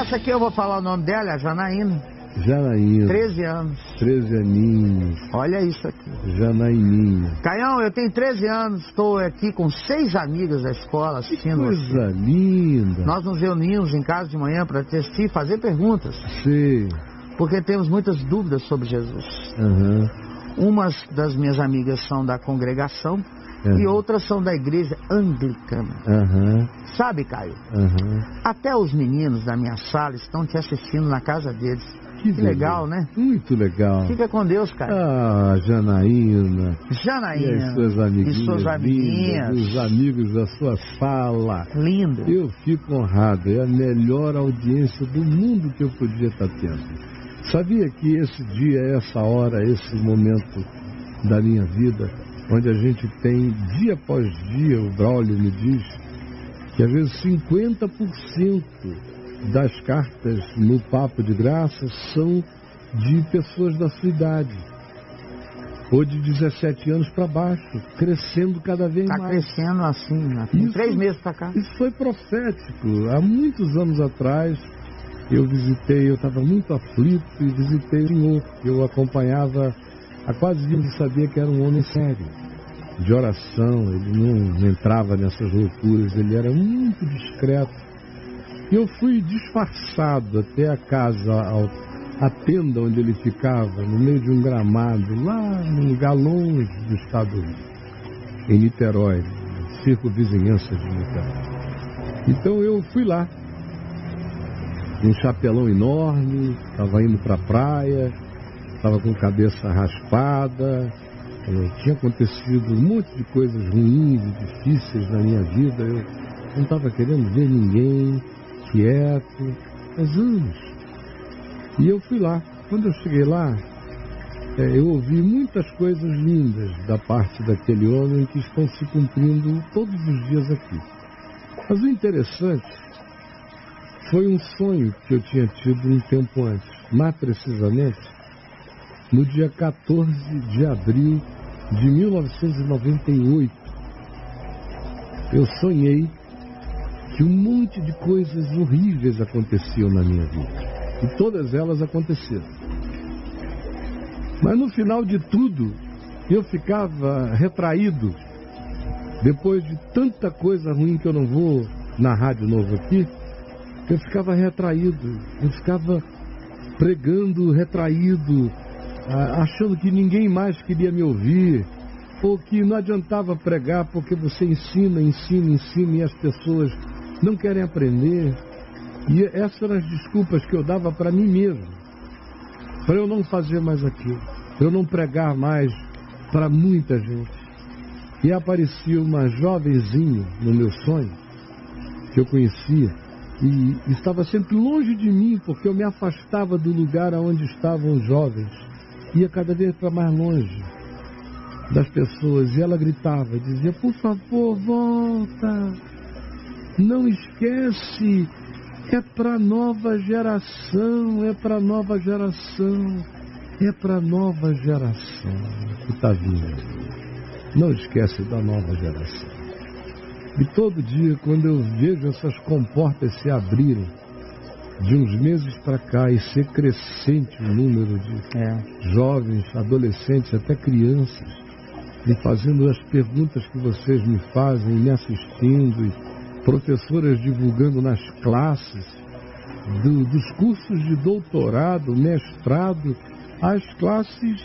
Essa aqui eu vou falar o nome dela, é a Janaína. Janaína. 13 anos. 13 aninhos. Olha isso aqui. Janaininha. Caião, eu tenho 13 anos, estou aqui com 6 amigas da escola assistindo. Coisa linda. Nós nos reunimos em casa de manhã para assistir e fazer perguntas. Sim. Porque temos muitas dúvidas sobre Jesus. Uhum. Umas das minhas amigas são da congregação e outras são da igreja anglicana. Uhum. Sabe, Caio? Uhum. Até os meninos da minha sala estão te assistindo na casa deles. Que legal, né? Muito legal. Fica com Deus, Caio. Ah, Janaína. Janaína. E as suas amiguinhas. E suas amiguinhas. Lindas, os amigos da sua sala. Lindo. Eu fico honrado. É a melhor audiência do mundo que eu podia estar tendo. Sabia que esse dia, essa hora, esse momento da minha vida, onde a gente tem, dia após dia, o Braulio me diz, que às vezes 50% das cartas no Papo de Graça são de pessoas da sua idade, ou de 17 anos para baixo, crescendo cada vez mais. Está crescendo assim, né? Tem 3 meses para cá. Isso foi profético. Há muitos anos atrás, eu estava muito aflito e visitei o senhor. Eu acompanhava há quase anos e sabia que era um homem sério, de oração, ele não entrava nessas loucuras, ele era muito discreto. E eu fui disfarçado até a casa, a tenda onde ele ficava, no meio de um gramado, lá num lugar longe do estado, em Niterói, circunvizinhança de Niterói. Então eu fui lá, um chapelão enorme, estava indo para a praia, estava com a cabeça raspada, tinha acontecido um monte de coisas ruins e difíceis na minha vida, eu não estava querendo ver ninguém, quieto, faz anos. E eu fui lá. Quando eu cheguei lá, eu ouvi muitas coisas lindas da parte daquele homem que estão se cumprindo todos os dias aqui. Mas o interessante foi um sonho que eu tinha tido um tempo antes, mais precisamente no dia 14 de abril de 1998. Eu sonhei que um monte de coisas horríveis aconteciam na minha vida. E todas elas aconteceram. Mas no final de tudo, eu ficava retraído. Depois de tanta coisa ruim que eu não vou narrar de novo aqui, eu ficava retraído. Eu ficava pregando retraído, achando que ninguém mais queria me ouvir, ou que não adiantava pregar porque você ensina e as pessoas não querem aprender. E essas eram as desculpas que eu dava para mim mesmo, para eu não fazer mais aquilo, para eu não pregar mais para muita gente. E aparecia uma jovenzinha no meu sonho, que eu conhecia, e estava sempre longe de mim, porque eu me afastava do lugar onde estavam os jovens, ia cada vez para mais longe das pessoas, e ela gritava, dizia: por favor, volta, não esquece, é para nova geração, é para nova geração, é para nova geração que está vindo. Não esquece da nova geração. E todo dia, quando eu vejo essas comportas se abrirem, de uns meses para cá, e ser crescente o número de jovens, adolescentes, até crianças, me fazendo as perguntas que vocês me fazem, me assistindo, e professoras divulgando nas classes, dos cursos de doutorado, mestrado, as classes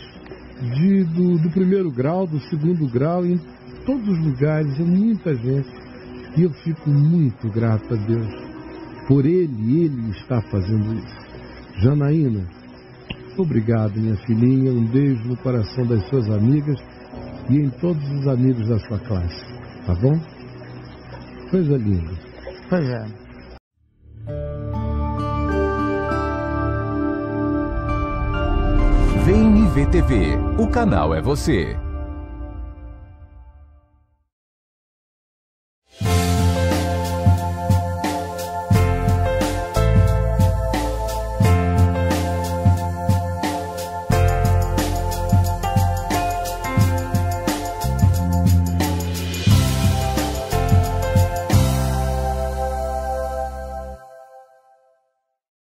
do primeiro grau, do segundo grau, em todos os lugares, é muita gente. E eu fico muito grato a Deus por Ele está fazendo isso. Janaína, obrigado, minha filhinha, um beijo no coração das suas amigas e em todos os amigos da sua classe, tá bom? Coisa linda. Pois é. Vem me ver TV. O canal é você.